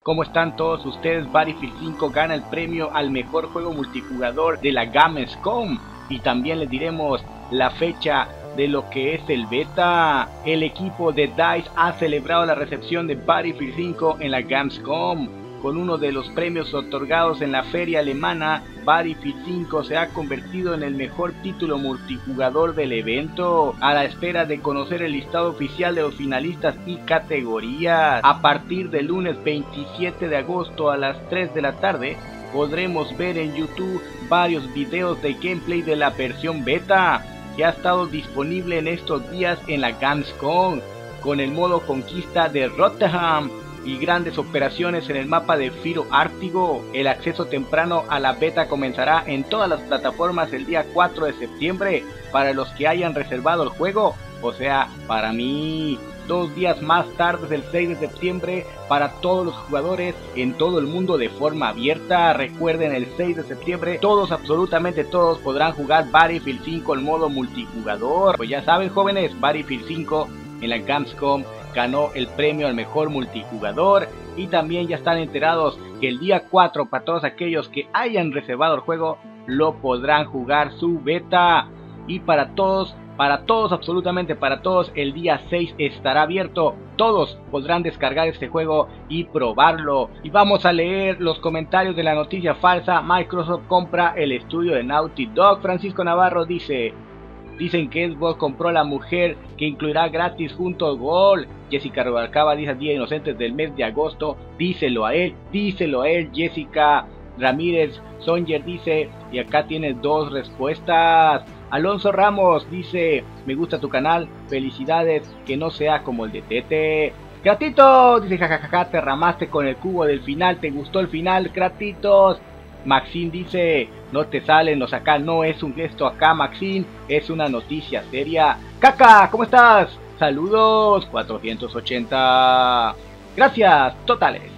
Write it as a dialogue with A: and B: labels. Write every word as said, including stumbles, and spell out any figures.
A: ¿Cómo están todos ustedes? Battlefield cinco gana el premio al mejor juego multijugador de la Gamescom y también les diremos la fecha de lo que es el beta. El equipo de DICE ha celebrado la recepción de Battlefield cinco en la Gamescom. Con uno de los premios otorgados en la feria alemana, Battlefield cinco se ha convertido en el mejor título multijugador del evento, a la espera de conocer el listado oficial de los finalistas y categorías. A partir del lunes veintisiete de agosto a las tres de la tarde, podremos ver en YouTube varios videos de gameplay de la versión beta, que ha estado disponible en estos días en la Gamescom, con el modo conquista de Rotterdam y grandes operaciones en el mapa de Firo Ártigo. El acceso temprano a la beta comenzará en todas las plataformas el día cuatro de septiembre para los que hayan reservado el juego, o sea, para mí. Dos días más tarde, el seis de septiembre, para todos los jugadores en todo el mundo de forma abierta. Recuerden, el seis de septiembre todos, absolutamente todos, podrán jugar Battlefield cinco en modo multijugador. Pues ya saben, jóvenes, Battlefield cinco en la Gamescom ganó el premio al mejor multijugador, y también ya están enterados que el día cuatro, para todos aquellos que hayan reservado el juego, lo podrán jugar su beta. Y para todos, para todos, absolutamente para todos, el día seis estará abierto. Todos podrán descargar este juego y probarlo. Y vamos a leer los comentarios de la noticia falsa. Microsoft compra el estudio de Naughty Dog. Francisco Navarro dice: dicen que Xbox compró a la mujer que incluirá gratis junto al Gol. Jessica Rubalcaba dice: Día Inocentes del mes de agosto. Díselo a él, díselo a él, Jessica. Ramírez Songer dice, y acá tienes dos respuestas. Alonso Ramos dice: me gusta tu canal, felicidades, que no sea como el de Tete. Gratito dice: jajajaja, te ramaste con el cubo del final, te gustó el final, Gratitos. Maxine dice: no te salen los acá, no es un gesto acá, Maxine, es una noticia seria. Caca, ¿cómo estás? Saludos, cuatrocientos ochenta. Gracias, totales.